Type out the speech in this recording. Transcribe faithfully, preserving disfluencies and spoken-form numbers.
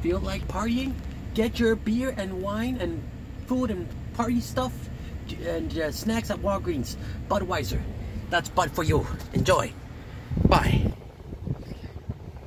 Feel like partying? Get your beer and wine and food and party stuff and uh, snacks at Walgreens. Budweiser. That's Bud for you. Enjoy. Bye.